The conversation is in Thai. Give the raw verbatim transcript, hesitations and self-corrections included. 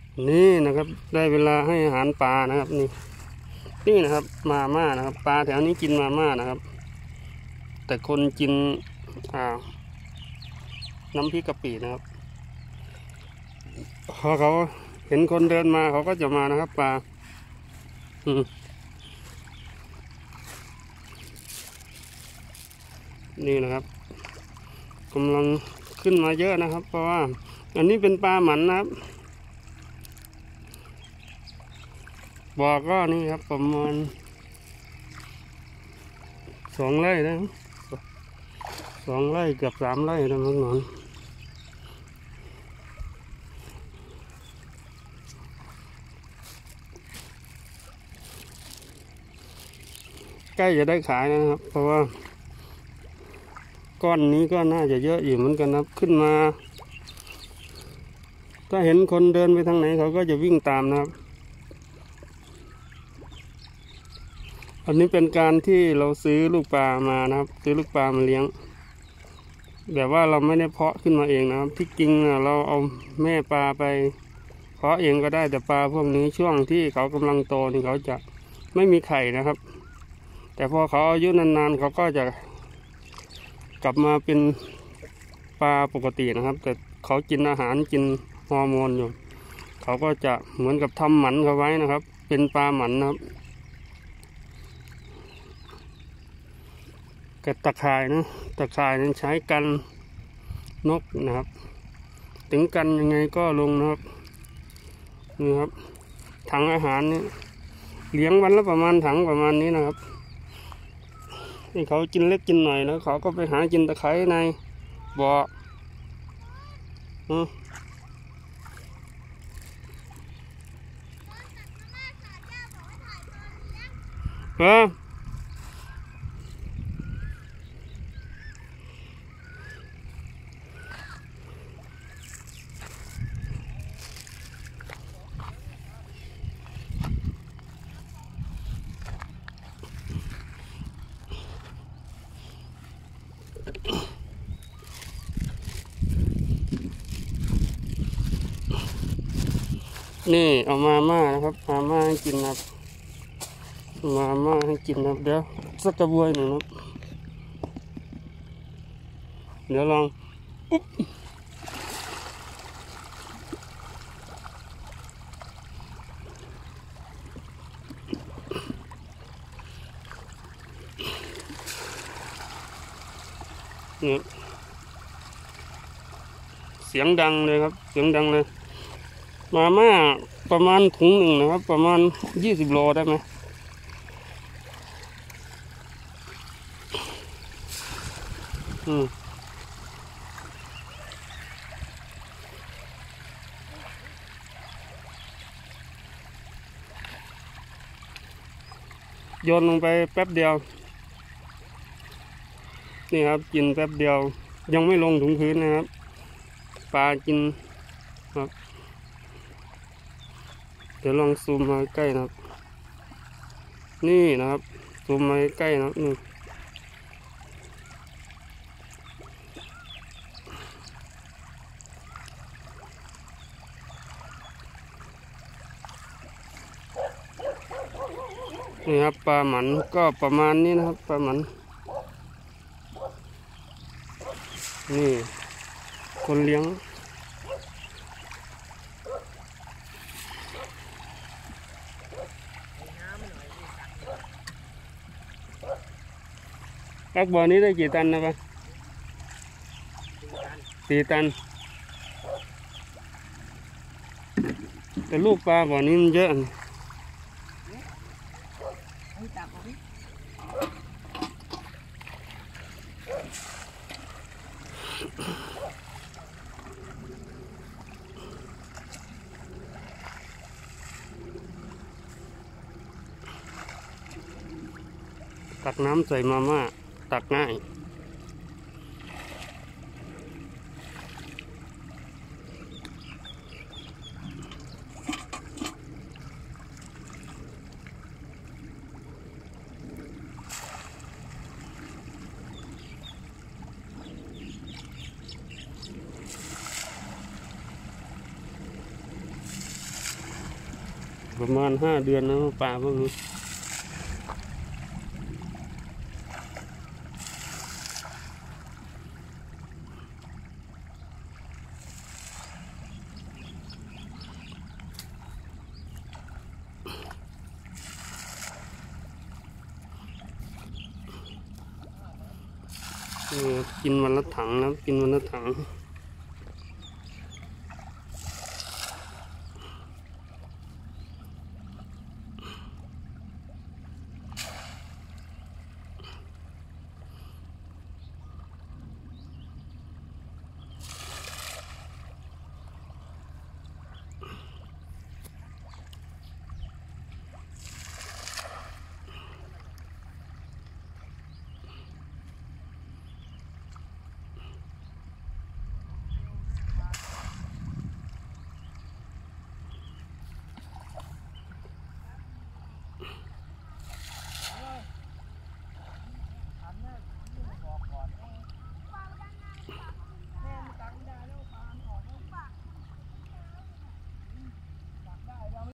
นี่นะครับได้เวลาให้อาหารปลานะครับนี่นี่นะครับมาม่านะครับปลาแถวนี้กินมาม่านะครับแต่คนกินอ่าน้ำพริกกะปินะครับพอเขาเห็นคนเดินมาเขาก็จะมานะครับปลาอืมนี่นะครับกำลังขึ้นมาเยอะนะครับเพราะว่าอันนี้เป็นปลาหมันนะครับบ่อก็นี่ครับประมาณสองไร่นะสองไร่เกือบสามไร่นะน้องๆใกล้จะได้ขายนะครับเพราะว่าก้อนนี้ก็น่าจะเยอะอยู่เหมือนกันนะขึ้นมาถ้าเห็นคนเดินไปทางไหนเขาก็จะวิ่งตามนะครับอันนี้เป็นการที่เราซื้อลูกปลามานะครับซื้อลูกปลามาเลี้ยงแบบว่าเราไม่ได้เพาะขึ้นมาเองนะครับที่จริงเราเอาแม่ปลาไปเพาะเองก็ได้แต่ปลาพวกนี้ช่วงที่เขากำลังโตนี่เขาจะไม่มีไข่นะครับแต่พอเขาอายุนานๆเขาก็จะกลับมาเป็นปลาปกตินะครับแต่เขากินอาหารกินฮอร์โมนอยู่เขาก็จะเหมือนกับทำหมันเขาไว้นะครับเป็นปลาหมันนะครับกับตะข่ายนะตะข่ายนั้นใช้กันนกนะครับถึงกันยังไงก็ลงนะครับนี่ครับถังอาหารนี่เลี้ยงวันละประมาณถังประมาณนี้นะครับให้เขากินเล็กกินหน่อยแล้วเขาก็ไปหากินตะไคร้ในบ่ออือเออนี่เอามาม่านะครับมาม่าให้กินนะครับมาม่าให้กินนะครับเดี๋ยวสักกระบวยหนึ่งนะครับเดี๋ยวลองอุ๊บนี่เสียงดังเลยครับเสียงดังเลยมาม่าประมาณถุงหนึ่งนะครับประมาณยี่สิบโลได้ไหมอืมโยนลงไปแป๊บเดียวนี่ครับกินแป๊บเดียวยังไม่ลงถึงพื้นนะครับปลากินครับเดี๋ยวลองซูมมาใกล้นะครับนี่นะครับซูมมาใกล้นะครับนี่นี่ครับปลาหมันก็ประมาณนี้นะครับปลาหมันนี่คนเลี้ยงลักบ่อนี้ได้กี่ตันนะปะสี่ตันแต่ลูกปลาบ่อนี้มันเยอะตักน้ำใส่มาม่าตักง่ายประมาณห้าเดือนนะปลาพวกนี้กินวันละถังนะกินวันละถัง